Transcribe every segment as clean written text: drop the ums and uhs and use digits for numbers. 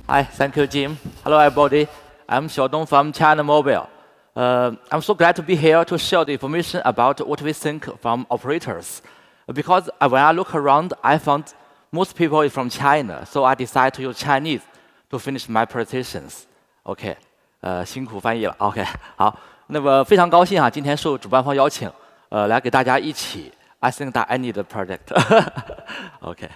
Hi, thank you, Jim. Hello, everybody. I'm Xiaodong from China Mobile. I'm so glad to be here to share the information about what we think from operators. Because when I look around, I found most people is from China, so I decided to use Chinese to finish my presentations. OK， 辛苦翻译了。OK， 好，那么非常高兴啊，今天受主办方邀请，来给大家一起。I think that I need a project. OK,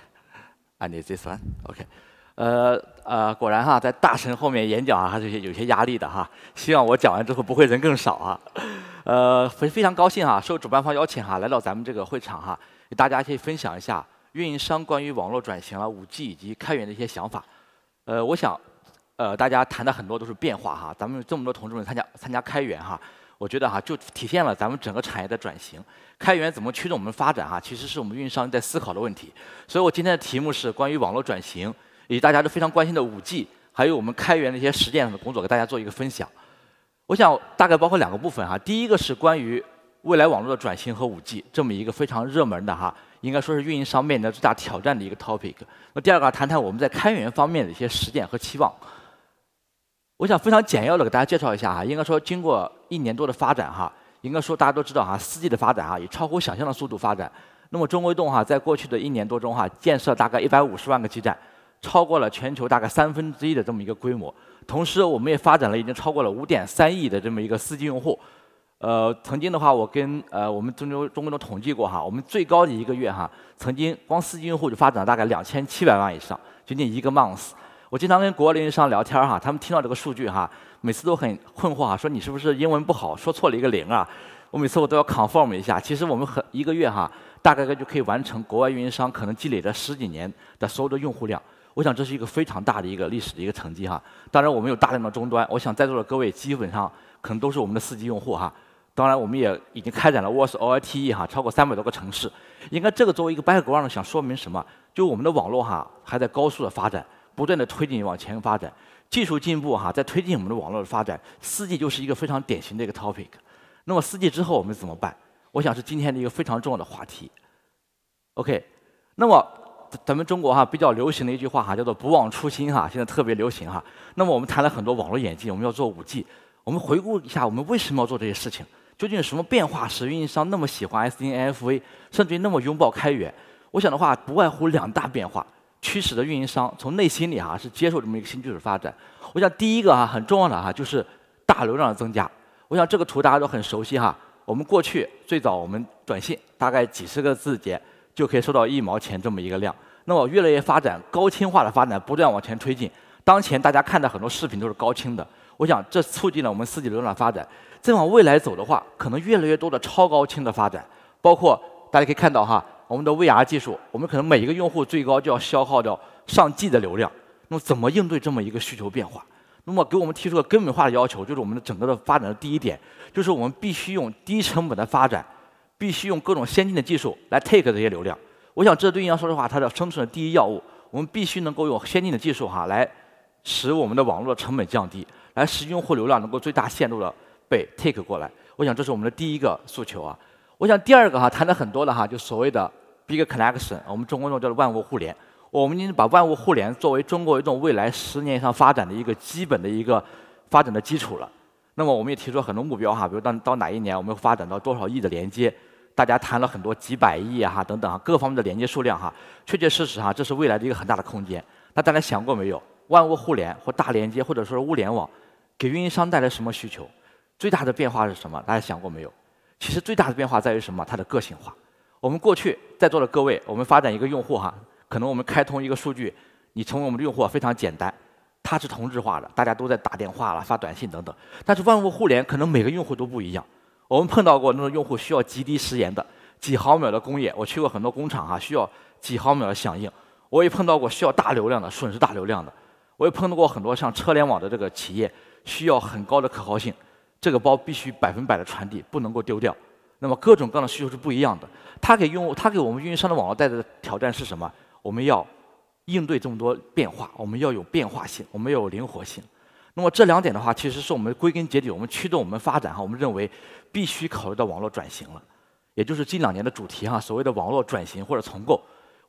I need this one. OK。果然哈，在大神后面演讲啊，还是有些压力的哈。希望我讲完之后不会人更少啊。非常高兴哈，受主办方邀请哈，来到咱们这个会场哈，给大家可以分享一下运营商关于网络转型啊、5G 以及开源的一些想法。我想，大家谈的很多都是变化哈。咱们这么多同志们参加开源哈，我觉得哈，就体现了咱们整个产业的转型。开源怎么驱动我们发展哈，其实是我们运营商在思考的问题。所以我今天的题目是关于网络转型。以及大家都非常关心的5G， 还有我们开源的一些实践上的工作，给大家做一个分享。我想大概包括2个部分哈。第一个是关于未来网络的转型和5G 这么一个非常热门的哈，应该说是运营商面临的最大挑战的一个 topic。那第二个谈谈我们在开源方面的一些实践和期望。我想非常简要的给大家介绍一下哈，应该说经过1年多的发展哈，应该说大家都知道哈，4G 的发展哈以超乎想象的速度发展。那么中国移动哈在过去的1年多中哈，建设大概150万个基站。超过了全球大概1/3的这么一个规模，同时我们也发展了已经超过了5.3亿的这么一个4G 用户。曾经的话，我跟我们中国都统计过哈，我们最高的一个月哈，曾经光4G 用户就发展了大概2700万以上，仅仅1个 month。我经常跟国外的运营商聊天哈，他们听到这个数据哈，每次都很困惑哈，说你是不是英文不好，说错了一个0啊？我每次都要 confirm 一下，其实我们1个月哈，大概就可以完成国外运营商可能积累了10几年的所有的用户量。我想这是一个非常大的一个历史的一个成绩哈。当然我们有大量的终端，我想在座的各位基本上可能都是我们的4G 用户哈。当然我们也已经开展了 Voice LTE 哈，超过300多个城市。应该这个作为一个 background 想说明什么？就我们的网络哈还在高速的发展，不断的推进往前发展，技术进步哈在推进我们的网络的发展。4G 就是一个非常典型的一个 topic。那么4G 之后我们怎么办？我想是今天的一个非常重要的话题。OK， 那么。咱们中国哈比较流行的一句话哈，叫做不忘初心哈，现在特别流行哈。那么我们谈了很多网络演进，我们要做5G， 我们回顾一下我们为什么要做这些事情？究竟有什么变化使运营商那么喜欢 SDN NFV， 甚至于那么拥抱开源？我想的话，不外乎2大变化，驱使的运营商从内心里哈是接受这么一个新技术发展。我想第一个哈很重要的哈就是大流量的增加。我想这个图大家都很熟悉哈。我们过去最早我们短信大概几十个字节。就可以收到1毛钱这么一个量。那么越来越发展，高清化的发展不断往前推进。当前大家看到很多视频都是高清的，我想这促进了我们4G 流量发展。再往未来走的话，可能越来越多的超高清的发展，包括大家可以看到哈，我们的 VR 技术，我们可能每一个用户最高就要消耗掉上 G 的流量。那么怎么应对这么一个需求变化？那么给我们提出了根本化的要求，就是我们的整个的发展的第一点，就是我们必须用低成本的发展。必须用各种先进的技术来 take 这些流量。我想这对运营商说实话，它的生存的第一要务。我们必须能够用先进的技术哈，来使我们的网络的成本降低，来使用户流量能够最大限度的被 take 过来。我想这是我们的第一个诉求啊。我想第二个哈谈的很多的哈，就所谓的 big connection， 我们中国用叫做万物互联。我们已经把万物互联作为中国移动未来10年以上发展的一个基本的一个发展的基础了。那么我们也提出了很多目标哈，比如到哪一年我们发展到多少亿的连接。大家谈了很多几百亿啊等等各方面的连接数量哈，确确实实哈，这是未来的一个很大的空间。那大家想过没有，万物互联或大连接或者说是物联网，给运营商带来什么需求？最大的变化是什么？大家想过没有？其实最大的变化在于什么？它的个性化。我们过去在座的各位，我们发展一个用户哈，可能我们开通一个数据，你成为我们的用户非常简单，它是同质化的，大家都在打电话了、发短信等等。但是万物互联可能每个用户都不一样。我们碰到过那种用户需要极低时延的几毫秒的工业，我去过很多工厂哈，需要几毫秒的响应。我也碰到过需要大流量的，损失大流量的。我也碰到过很多像车联网的这个企业，需要很高的可靠性，这个包必须100%的传递，不能够丢掉。那么各种各样的需求是不一样的。它给我们运营商的网络带来的挑战是什么？我们要应对这么多变化，我们要有变化性，我们要有灵活性。那么这2点的话，其实是我们归根结底，我们驱动我们发展哈，我们认为必须考虑到网络转型了，也就是近2年的主题哈，所谓的网络转型或者重构。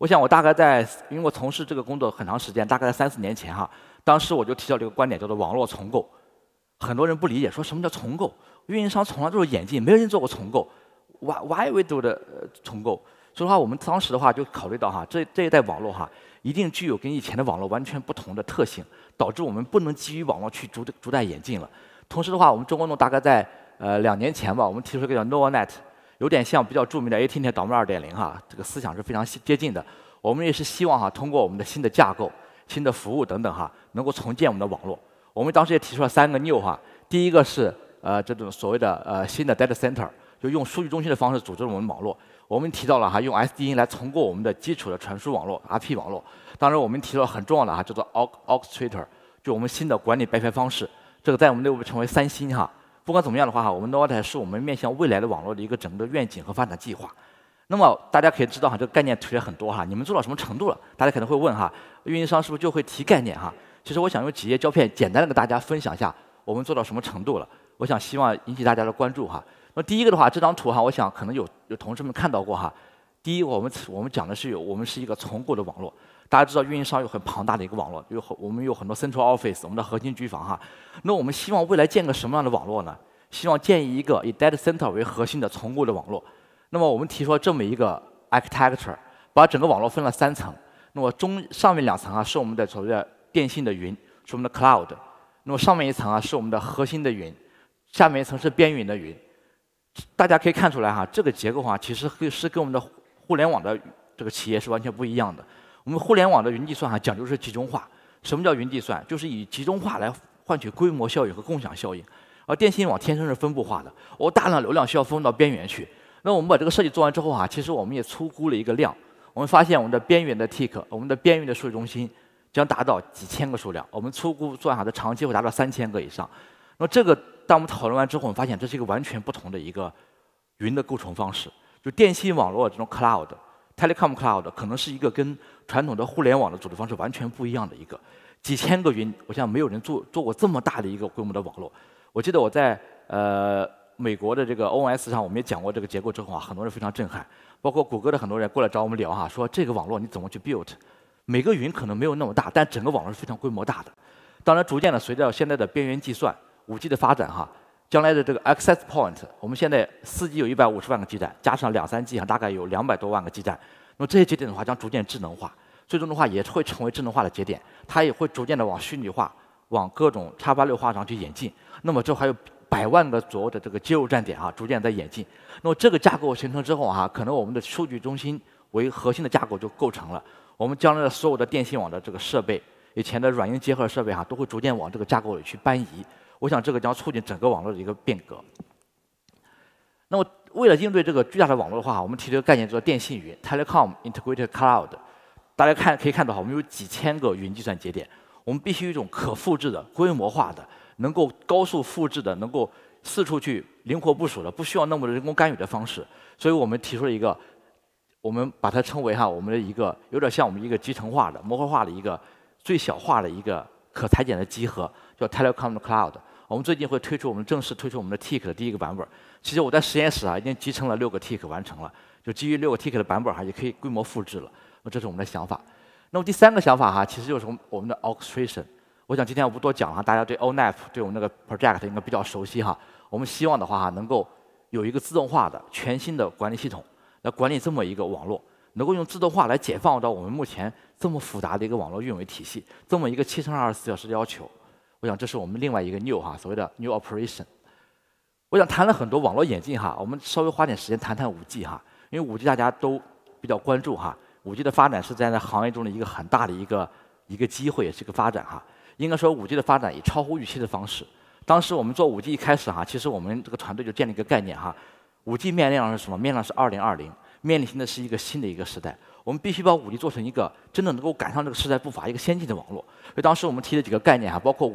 我想我大概因为我从事这个工作很长时间，大概在3、4年前哈，当时我就提到这个观点，叫做网络重构。很多人不理解，说什么叫重构？运营商从来都是演进，没人做过重构。Why we do 的重构？所以话，我们当时的话就考虑到哈，这一代网络哈，一定具有跟以前的网络完全不同的特性，导致我们不能基于网络去逐代演进了。同时的话，我们中国弄大概在2年前吧，我们提出一个叫 Novonet， 有点像比较著名的 AT&T 导入2.0哈，这个思想是非常接近的。我们也是希望哈，通过我们的新的架构、新的服务等等哈，能够重建我们的网络。我们当时也提出了3个 new 哈，第一个是这种所谓的新的 data center， 就用数据中心的方式组织我们网络。我们提到了哈，用 SDN 来重构我们的基础的传输网络 RP 网络。当然，我们提到很重要的哈，叫做 orchestrator， 就我们新的管理白牌方式。这个在我们内部称为3星哈。不管怎么样的话哈，我们 Novonet 是我们面向未来的网络的一个整个愿景和发展计划。那么大家可以知道哈，这个概念提了很多哈，你们做到什么程度了？大家可能会问哈，运营商是不是就会提概念哈？其实我想用几页胶片简单的跟大家分享一下我们做到什么程度了。我想希望引起大家的关注哈。那第一个的话，这张图哈，我想可能有同事们看到过哈。第一，我们讲的是我们是一个重构的网络。大家知道运营商有很庞大的一个网络，我们有很多 central office， 我们的核心局房哈。那我们希望未来建个什么样的网络呢？希望建一个以 data center 为核心的重构的网络。那么我们提出了这么一个 architecture， 把整个网络分了3层。那么上面2层啊是我们的所谓的电信的云，是我们的 cloud。那么上面一层啊是我们的核心的云，下面一层是边云的云。大家可以看出来哈，这个结构哈其实是跟我们的互联网的这个企业是完全不一样的。我们互联网的云计算哈讲究是集中化。什么叫云计算？就是以集中化来换取规模效应和共享效应。而电信网天生是分布化的，我大量流量需要分布到边缘去。那我们把这个设计做完之后啊，其实我们也粗估了一个量。我们发现我们的边缘的 TIC， 我们的边缘的数据中心将达到几千个数量。我们粗估算下的长期会达到3000个以上。那这个当我们讨论完之后，我们发现这是一个完全不同的一个云的构成方式。就电信网络这种 cloud、telecom cloud 可能是一个跟传统的互联网的组织方式完全不一样的一个几千个云，我想没有人做过这么大的一个规模的网络。我记得我在美国的这个 ONS 上，我们也讲过这个结构之后啊，很多人非常震撼，包括谷歌的很多人过来找我们聊哈，说这个网络你怎么去 build？ 每个云可能没有那么大，但整个网络是非常规模大的。当然，逐渐的随着现在的边缘计算、5G 的发展哈，将来的这个 access point， 我们现在4G 有150万个基站，加上2、3G 哈，大概有200多万个基站。那么这些节点的话，将逐渐智能化，最终的话也会成为智能化的节点，它也会逐渐的往虚拟化、往各种X86化上去演进。那么这还有100万个左右的这个接入站点啊，逐渐在演进。那么这个架构形成之后啊，可能我们的数据中心为核心的架构就构成了。我们将来的所有的电信网的这个设备，以前的软硬结合设备哈，都会逐渐往这个架构里去搬移。我想这个将促进整个网络的一个变革。那么为了应对这个巨大的网络的话，我们提出一个概念叫做电信云 （telecom integrated cloud）。大家可以看到，我们有几千个云计算节点，我们必须有一种可复制的、规模化的。能够高速复制的，能够四处去灵活部署的，不需要那么人工干预的方式。所以我们提出了一个，我们把它称为我们的一个有点像我们一个集成化的、模块化的一个最小化的一个可裁剪的集合，叫 telecom cloud。我们最近会正式推出我们的 TIC 的第1个版本。其实我在实验室已经集成了6个 TIC 完成了，就基于6个 TIC 的版本也可以规模复制了。这是我们的想法。那么第3个想法其实就是我们的 orchestration。我想今天我不多讲了，大家对 ONAP 对我们那个 project 应该比较熟悉哈。我们希望的话能够有一个自动化的全新的管理系统来管理这么一个网络，能够用自动化来解放到我们目前这么复杂的一个网络运维体系，这么一个7×24小时的要求。我想这是我们另外一个 new 所谓的 new operation。我想谈了很多网络演进我们稍微花点时间谈谈5G 因为5G 大家都比较关注5G 的发展是在行业中的一个很大的一个机会，也是一个发展应该说，5G 的发展以超乎预期的方式。当时我们做5G 一开始其实我们这个团队就建立一个概念5G 面临的是什么？面临的是2020，面临的是一个新的一个时代。我们必须把5G 做成一个真的能够赶上这个时代步伐、一个先进的网络。所以当时我们提了几个概念包括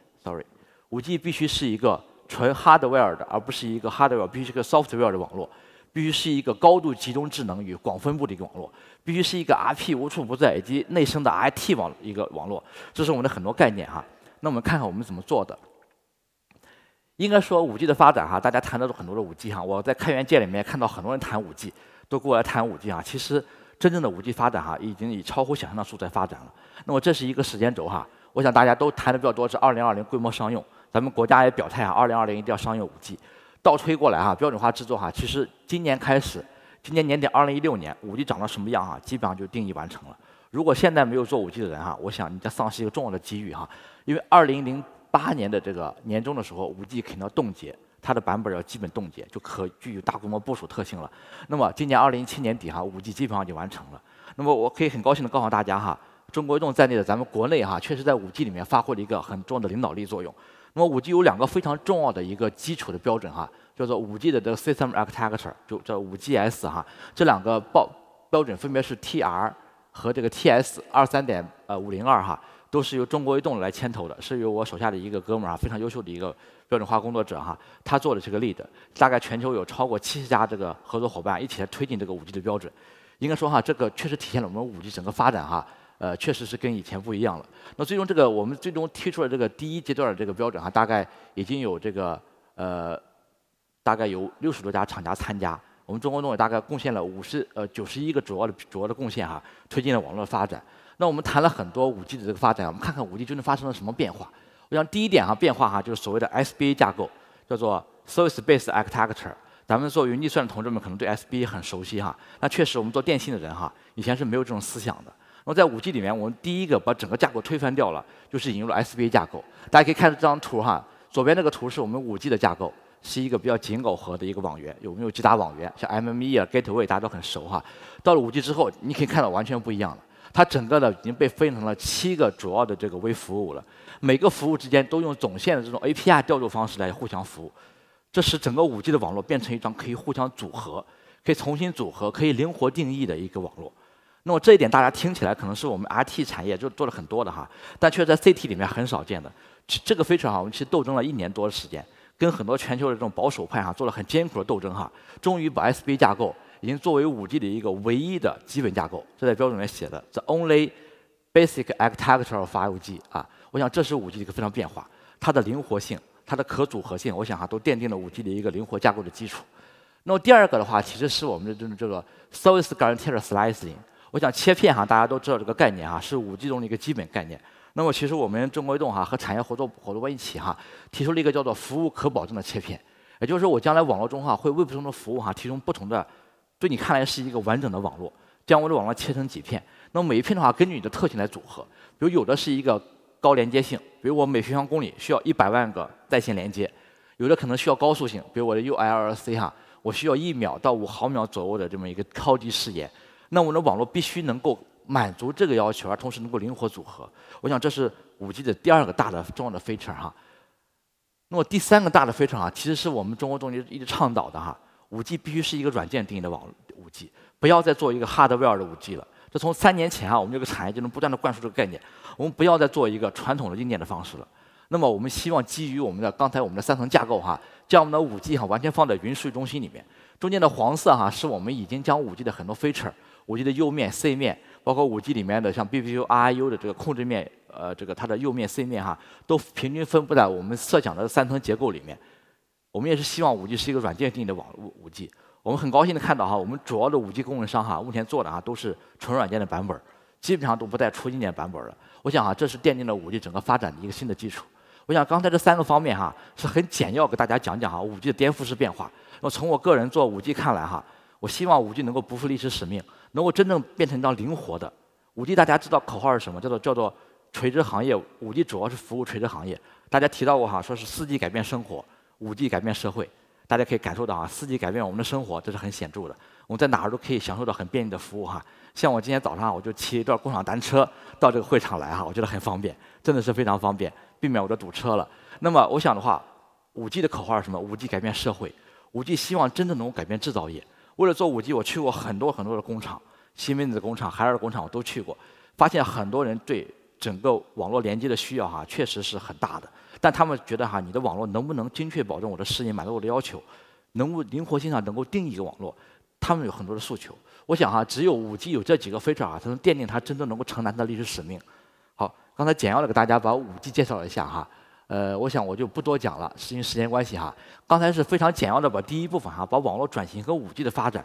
5G 必须是一个纯 hardware 的，而不是一个 hardware， 必须是一个 software 的网络。必须是一个高度集中智能与广分布的一个网络，必须是一个 RP 无处不在以及内生的 IT 一个网络，这是我们的很多概念那我们看看我们怎么做的。应该说5G 的发展大家谈到了很多的5G我在开源界里面看到很多人谈5G，都过来谈5G其实真正的5G 发展已经以超乎想象的速度在发展了。那么这是一个时间轴我想大家都谈的比较多是2020规模商用，咱们国家也表态2020一定要商用5G。倒推过来标准化制作其实今年开始，今年年底2016年5G长到什么样基本上就定义完成了。如果现在没有做5G 的人我想你将丧失一个重要的机遇因为2008年的这个年中的时候，5G 肯定要冻结，它的版本要基本冻结，就可具有大规模部署特性了。那么今年2017年底5G 基本上就完成了。那么我可以很高兴的告诉大家中国移动在内的咱们国内确实在5G 里面发挥了一个很重要的领导力作用。那么5G 有2个非常重要的一个基础的标准叫做5G 的这个 System Architecture， 就叫5GS这2个标准分别是 TR 和这个 TS23.502都是由中国移动来牵头的，是由我手下的一个哥们非常优秀的一个标准化工作者他做的这个 lead， 大概全球有超过70家这个合作伙伴一起来推进这个5G 的标准。应该说这个确实体现了我们5G 整个发展确实是跟以前不一样了。那最终我们最终提出了这个第1阶段的这个标准大概已经有这个大概有60多家厂家参加，我们中国移动也大概贡献了91个主要的贡献推进了网络发展。那我们谈了很多5G 的这个发展，我们看看5G 究竟发生了什么变化。我想第一点变化就是所谓的 SBA 架构，叫做 Service Based Architecture。咱们做云计算的同志们可能对 SBA 很熟悉那确实我们做电信的人以前是没有这种思想的。那么在5G 里面，我们第一个把整个架构推翻掉了，就是引入了 SBA 架构。大家可以看这张图左边这个图是我们5G 的架构，是一个比较紧耦合的一个网源，有没有击打网源，像 MME Gateway 大家都很熟到了5G 之后，你可以看到完全不一样了。它整个已经被分成了7个主要的这个微服务了，每个服务之间都用总线的这种 API 调度方式来互相服务。这使整个5G 的网络变成一张可以互相组合、可以重新组合、可以灵活定义的一个网络。那么这一点大家听起来可能是我们 RT 产业就做了很多的但却在 CT 里面很少见的。这个 feature我们其实斗争了1年多的时间，跟很多全球的这种保守派做了很艰苦的斗争终于把 SBA 架构已经作为5G 的一个唯一的基本架构，这在标准里面写的 The Only Basic Architecture of 5G 我想这是5G 的一个非常变化，它的灵活性、它的可组合性，我想都奠定了5G 的一个灵活架构的基础。那么第二个的话，其实是我们的这个 Service Guaranteed Slicing。我想切片大家都知道这个概念是5G 中的一个基本概念。那么其实我们中国移动和产业伙伴一起提出了一个叫做服务可保证的切片，也就是说我将来网络中会为不同的服务提供不同的，对你看来是一个完整的网络，将我的网络切成几片。那么每一片的话，根据你的特性来组合。比如有的是一个高连接性，比如我每平方公里需要100万个在线连接；有的可能需要高速性，比如我的 ULLC 我需要1秒到5毫秒左右的这么一个超级时延。那我的网络必须能够满足这个要求，而同时能够灵活组合。我想这是5G 的第2个大的重要的 feature 那么第3个大的 feature 其实是我们中国动力一直倡导的5G 必须是一个软件定义的5G， 不要再做一个 hardware 的5G 了。这从3年前我们这个产业就能不断的灌输这个概念，我们不要再做一个传统的硬件的方式了。那么我们希望基于我们的刚才我们的3层架构将我们的5G 完全放在云数据中心里面。中间的黄色是我们已经将5G 的很多 feature，5G 的右面、C 面，包括5G 里面的像 BPU、RIU 的这个控制面，这个它的右面、C 面都平均分布在我们设想的3层结构里面。我们也是希望5G 是一个软件定义的5G。我们很高兴的看到我们主要的5G 供应商目前做的都是纯软件的版本，基本上都不带出硬件版本了。我想这是奠定了5G 整个发展的一个新的基础。我想刚才这3个方面是很简要给大家讲讲5G 的颠覆式变化。那么从我个人做5G 看来我希望5G 能够不负历史使命，能够真正变成一张灵活的5G。大家知道口号是什么？叫做垂直行业。5G 主要是服务垂直行业。大家提到过说是4G 改变生活，5G 改变社会。大家可以感受到4G 改变我们的生活，这是很显著的。我们在哪儿都可以享受到很便利的服务像我今天早上我就骑一段共享单车到这个会场来我觉得很方便，真的是非常方便，避免我的堵车了。那么我想的话，5G 的口号是什么？5G 改变社会，5G 希望真正能够改变制造业。为了做5G，我去过很多的工厂，西门子的工厂、海尔的工厂我都去过，发现很多人对整个网络连接的需要确实是很大的。但他们觉得你的网络能不能精确保证我的适应，满足我的要求，能够灵活性上能够定义一个网络，他们有很多的诉求。我想只有5G 有这几个 feature才能奠定它真正能够承担它的历史使命。好，刚才简要的给大家把5G 介绍了一下我想我就不多讲了，是因为时间关系刚才是非常简要的把第一部分把网络转型和5G 的发展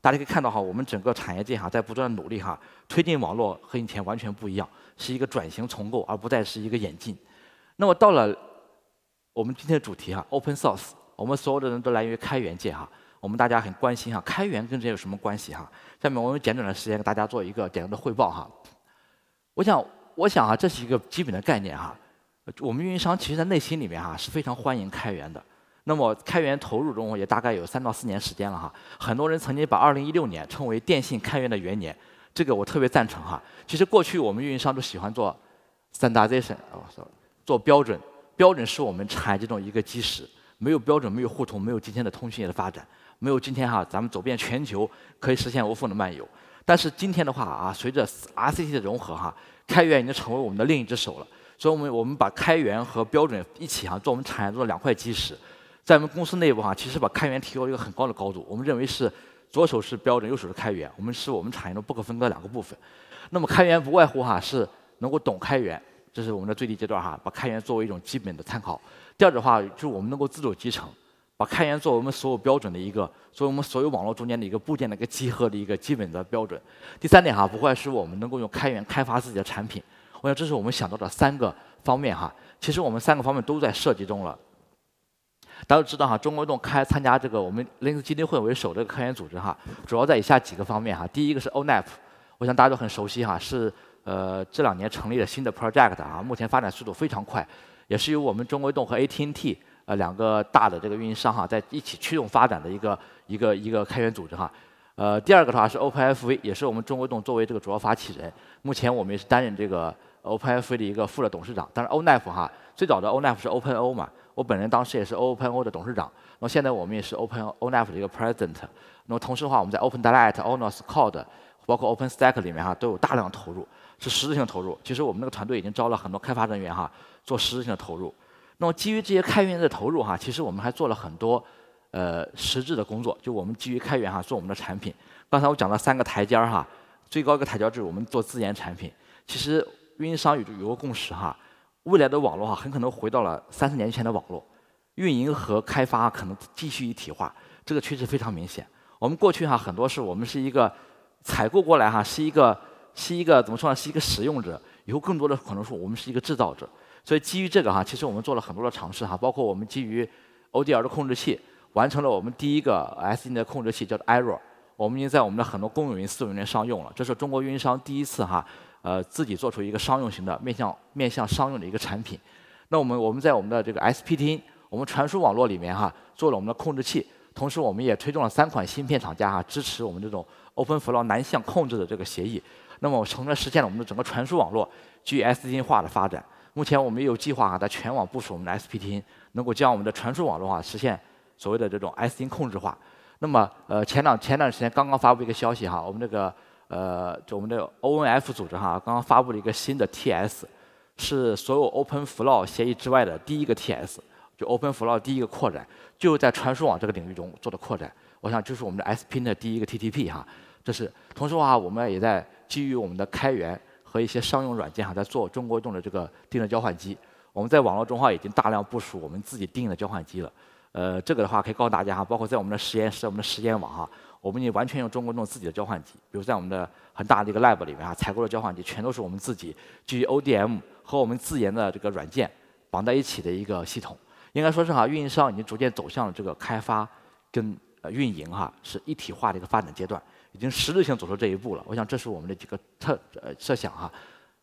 大家可以看到哈，我们整个产业界哈在不断的努力哈，推进网络和以前完全不一样，是一个转型重构，而不再是一个演进。那么到了我们今天的主题哈 ，Open Source， 我们所有的人都来源于开源界哈，我们大家很关心哈，开源跟这有什么关系哈？下面我用简短的时间给大家做一个简单的汇报哈。我想啊，这是一个基本的概念哈。我们运营商其实在内心里面哈是非常欢迎开源的。那么开源投入中也大概有3到4年时间了哈。很多人曾经把2016年称为电信开源的元年，这个我特别赞成哈。其实过去我们运营商都喜欢做 standardization， 做标准，标准是我们产业中一个基石。没有标准，没有互通，没有今天的通讯业的发展，没有今天哈咱们走遍全球可以实现无缝的漫游。但是今天的话啊，随着 RCT 的融合哈，开源已经成为我们的另一只手了。所以我们把开源和标准一起哈，做我们产业中的2块基石。在我们公司内部哈，其实把开源提高一个很高的高度。我们认为是左手是标准，右手是开源，我们产业中不可分割的2个部分。那么开源不外乎哈是能够懂开源，这是我们的最低阶段哈，把开源作为一种基本的参考。第二的话就是我们能够自主集成，把开源作为我们所有标准的作为我们所有网络中间的一个部件的一个集合的一个基本的标准。第3点哈，不外是我们能够用开源开发自己的产品。我想这是我们想到的3个方面哈。其实我们3个方面都在设计中了。大家都知道哈，中国移动参加这个我们林斯基金会为首的开源组织哈，主要在以下几个方面哈。第一个是 ONAP， 我想大家都很熟悉哈，是这2年成立了新的 project 啊，目前发展速度非常快。也是由我们中国移动和 AT&T 2个大的这个运营商哈，在一起驱动发展的一个开源组织哈。第二个的话是 OpenFV， 也是我们中国移动作为这个主要发起人，目前我们也是担任这个 OpenFV 的一个副的董事长。当然 ONAP 哈，最早的 ONAP 是 OpenO 嘛，我本人当时也是 OpenO 的董事长。那么现在我们也是 ONAP 的一个 president。那么同时的话，我们在 OpenDelight、ONOS、Cloud， 包括 OpenStack 里面哈，都有大量投入，是实质性的投入。其实我们那个团队已经招了很多开发人员哈，做实质性的投入。那么基于这些开源的投入哈，其实我们还做了很多实质的工作，就我们基于开源哈做我们的产品。刚才我讲了3个台阶儿哈，最高一个台阶就是我们做自研产品。其实运营商有个共识哈，未来的网络哈很可能回到了3、4年前的网络，运营和开发可能继续一体化，这个趋势非常明显。我们过去哈很多是我们是一个采购过来哈，是一个怎么说呢？是一个使用者，以后更多的可能是我们是一个制造者。所以基于这个哈，其实我们做了很多的尝试哈，包括我们基于 ODR 的控制器，完成了我们第一个 SDN 的控制器，叫做 Arrow， 我们已经在我们的很多公有云、私有云上用了。这是中国运营商第一次哈，自己做出一个商用型的面向商用的一个产品。那我们在我们的这个 SPTN， 我们传输网络里面哈，做了我们的控制器，同时我们也推动了3款芯片厂家哈，支持我们这种 OpenFlow 南向控制的这个协议。那么从而实现了我们的整个传输网络基于 SDN 化的发展。目前我们也有计划在全网部署我们的 SPTN， 能够将我们的传输网络实现所谓的这种 SDN 控制化。那么前段时间刚刚发布一个消息哈，我们这个就我们的 ONF 组织哈，刚刚发布了一个新的 TS， 是所有 OpenFlow 协议之外的第一个 TS， 就 OpenFlow 第一个扩展，就是在传输网这个领域中做的扩展。我想这是我们的 SPTN 的第一个 TTP 哈，这是同时的话，我们也在基于我们的开源和一些商用软件哈，在做中国移动的这个定制交换机。我们在网络中哈已经大量部署我们自己定的交换机了。这个的话可以告诉大家哈，包括在我们的实验室、我们的实验网哈，我们已经完全用中国移动自己的交换机。比如在我们的很大的一个 lab 里面采购的交换机全都是我们自己基于 ODM 和我们自研的这个软件绑在一起的一个系统。应该说是哈，运营商已经逐渐走向了这个开发跟运营哈是一体化的一个发展阶段。已经实质性走出这一步了，我想这是我们的几个设想哈。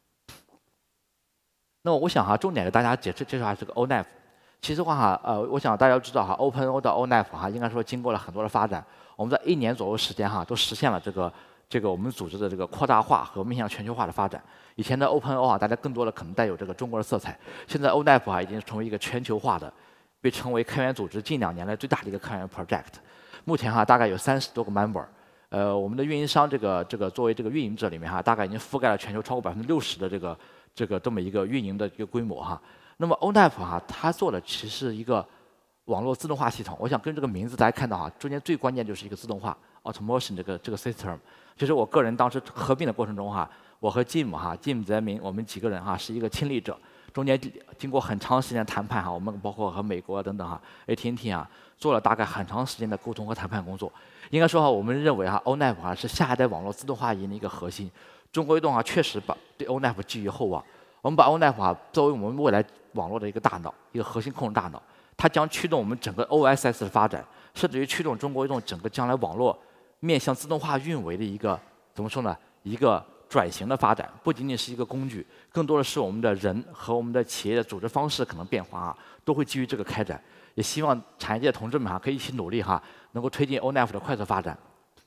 那么我想哈，重点给大家介绍下这个 ONAP。其实的话哈，我想大家都知道哈 ，OpenO 到 ONAP 哈，应该说经过了很多的发展。我们在1年左右时间哈，都实现了这个我们组织的这个扩大化和面向全球化的发展。以前的 OpenO 啊，大家更多的可能带有这个中国的色彩。现在 ONAP 啊，已经成为一个全球化的，被称为开源组织近2年来最大的一个开源 project。目前哈，大概有30多个 member。我们的运营商这个作为这个运营者里面哈，大概已经覆盖了全球超过60%的这么一个运营的一个规模哈。那么 ONAP 哈，它做的其实是一个网络自动化系统。我想跟这个名字大家看到哈，中间最关键就是一个自动化 automation 这个 system。就是我个人当时合并的过程中哈，我和 Jim 在我们几个人哈是一个亲历者。 中间经过很长时间谈判哈，我们包括和美国等等哈 ，AT&T 啊，做了大概很长时间的沟通和谈判工作。应该说哈，我们认为哈 ，ONF 哈是下一代网络自动化引的一个核心。中国移动啊，确实对 ONF 寄予厚望。我们把 ONF 啊作为我们未来网络的一个大脑，一个核心控制大脑，它将驱动我们整个 OSS 的发展，甚至于驱动中国移动整个将来网络面向自动化运维的一个怎么说呢？一个转型的发展，不仅仅是一个工具，更多的是我们的人和我们的企业的组织方式可能变化啊，都会基于这个开展。也希望产业界的同志们哈，可以一起努力哈，能够推进 ONF 的快速发展。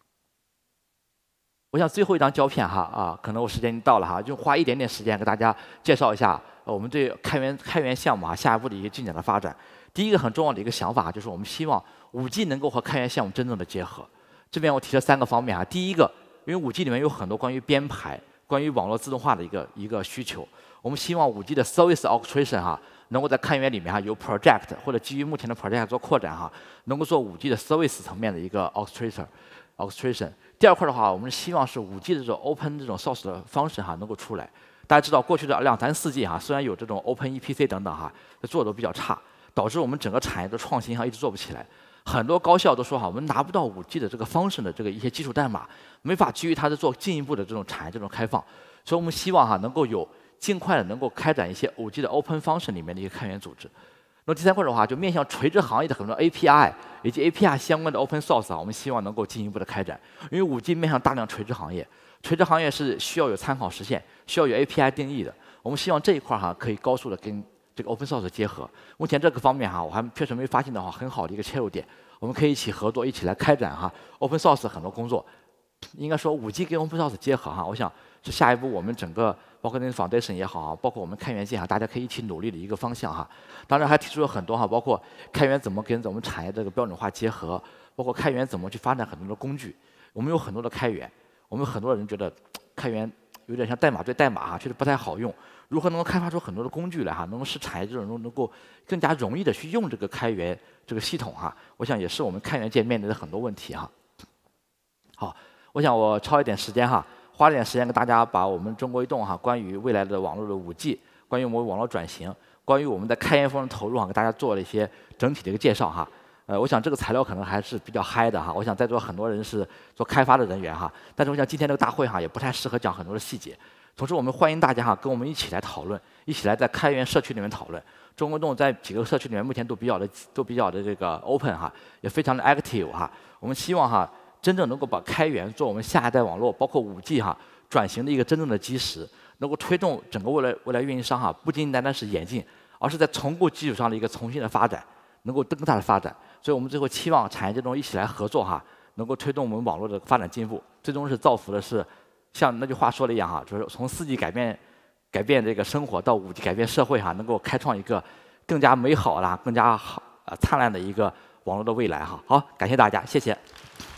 我想最后一张胶片哈可能我时间已经到了哈，就花一点点时间给大家介绍一下我们对开源项目下一步的一个进展的发展。第一个很重要的一个想法就是我们希望5G 能够和开源项目真正的结合。这边我提了3个方面第一个，因为5G 里面有很多关于编排、关于网络自动化的一个需求，我们希望5G 的 service orchestration 能够在开源里面有 project 或者基于目前的 project 做扩展能够做5G 的 service 层面的一个 orchestration。第二块的话，我们希望是5G 的这种 open 这种 source 的方式能够出来。大家知道过去的2、3、4G 虽然有这种 open EPC 等等做的都比较差，导致我们整个产业的创新一直做不起来。很多高校都说我们拿不到5G 的这个方式的这个一些基础代码，没法基于它做进一步的这种产业这种开放。所以我们希望能够尽快的能够开展一些5G 的 open function 里面的一个开源组织。那么第3块的话，就面向垂直行业的很多 API 以及 API 相关的 open source 我们希望能够进一步的开展。因为5G 面向大量垂直行业，垂直行业是需要有参考实现，需要有 API 定义的。我们希望这一块可以高速的跟这个 open source 结合。目前这个方面我还确实没发现的很好的一个切入点，我们可以一起合作，一起来开展open source 很多工作。应该说5G 跟 open source 结合我想是下一步我们整个包括那个 foundation 也好包括我们开源界大家可以一起努力的一个方向当然还提出了很多包括开源怎么跟我们产业这个标准化结合，包括开源怎么去发展很多的工具。我们有很多的开源，我们很多人觉得开源有点像代码对代码确实不太好用。如何能够开发出很多的工具来能够使产业这种能够更加容易的去用这个开源这个系统我想也是我们开源界面临的很多问题好。我想我超一点时间花了点时间跟大家把我们中国移动关于未来的网络的5G， 关于我们网络转型，关于我们在开源方面的投入给大家做了一些整体的一个介绍我想这个材料可能还是比较嗨的我想在座很多人是做开发的人员但是我想今天这个大会也不太适合讲很多的细节。同时我们欢迎大家跟我们一起来讨论，一起来在开源社区里面讨论。中国移动在几个社区里面目前都比较的这个 open 也非常的 active 我们希望真正能够把开源做我们下一代网络，包括5G 转型的一个真正的基石，能够推动整个未来运营商不仅仅单单是演进，而是在重构基础上的一个重新的发展，能够更大的发展。所以我们最后期望产业界中一起来合作能够推动我们网络的发展进步，最终是造福的是像那句话说的一样就是从4G 改变这个生活到5G 改变社会能够开创一个更加美好更加灿烂的一个网络的未来好，感谢大家，谢谢。